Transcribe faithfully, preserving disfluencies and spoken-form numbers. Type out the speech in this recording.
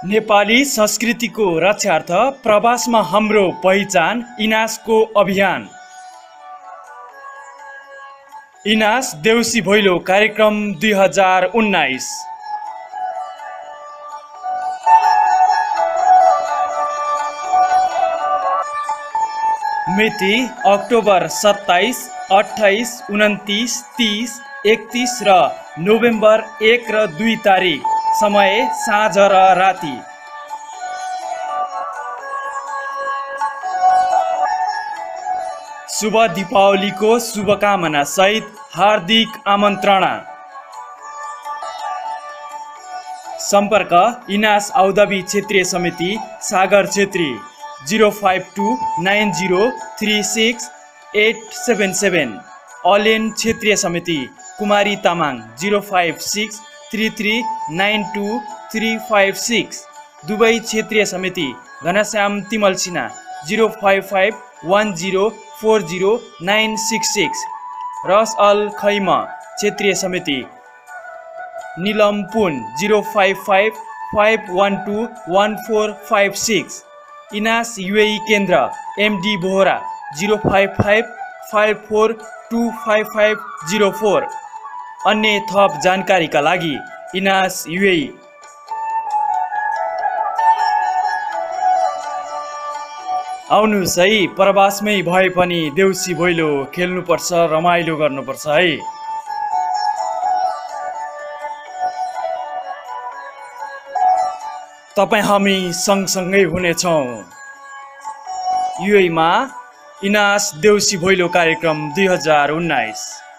नेपाली संस्कृतिको रक्षार्थ प्रवासमा हाम्रो पहिचान इनासको अभियान। इनास देउसी भैलो कार्यक्रम दुई हजार उन्नाइस। मिति अक्टोबर सत्ताइस, अट्ठाइस, उन्तिस, तीस, एकतीस र नोभेम्बर एक र दुई तारिक। समय साँझ र राति। शुभ दीपावलीको शुभकामना सहित हार्दिक आमन्त्रणा। सम्पर्क इनास आउदबी क्षेत्रीय समिति Sagar Chhetri zero five two nine zero three six eight seven seven. Al Ain क्षेत्रीय समिति Kumari Tamang zero five six three three nine two three five six. Dubai क्षेत्रीय समिति Ghanashyam Timal Sinha zero five five one zero four zero nine six six. Ras Al Khaimah क्षेत्रीय समिति Nilam Pun zero five five five one two one four five six. इनास UAE केन्द्र MD Bohara zero five five five four two five five zero four. अन्य थप जानकारीका लागि इनास UAE. आउनुहोस् है, प्रवासमै भए पनि देउसी भैलो खेल्नुपर्छ, रमाइलो गर्नुपर्छ है। तपाईँ हामी सँगसँगै हुनेछौँ युएईमा इनास देउसी भैलो कार्यक्रम दुई हजार उन्नाइस।